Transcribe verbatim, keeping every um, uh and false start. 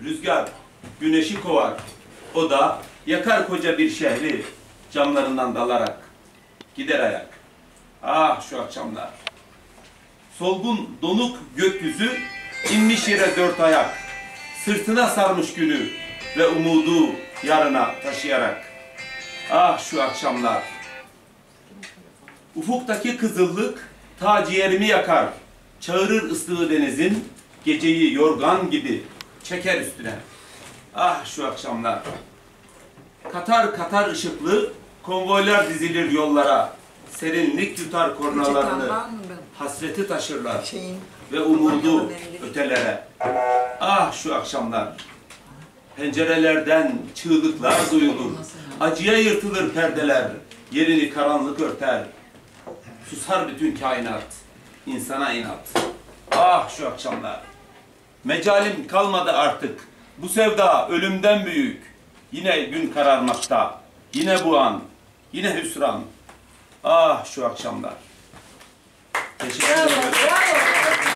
Rüzgar güneşi kovar. O da yakar koca bir şehri camlarından dalarak. Gider ayak. Ah şu akşamlar. Solgun donuk gökyüzü inmiş yere dört ayak. Sırtına sarmış günü ve umudu yarına taşıyarak. Ah şu akşamlar. Ufuktaki kızıllık ta ciğerimi yakar. Çağırır ıslığı denizin, geceyi yorgan gibi çeker üstüne. Ah şu akşamlar. Katar katar ışıklı konvoylar dizilir yollara. Serinlik yutar kornalarını, hasreti taşırlar ve umudu ötelere. Ah şu akşamlar. Pencerelerden çığlıklar duyulur. Acıya yırtılır perdeler, yerini karanlık örter. Susar bütün kainat, insana inat. Ah şu akşamlar. Mecalim kalmadı artık. Bu sevda ölümden büyük. Yine gün kararmakta. Yine bu an. Yine hüsran. Ah şu akşamlar. Teşekkür ederim.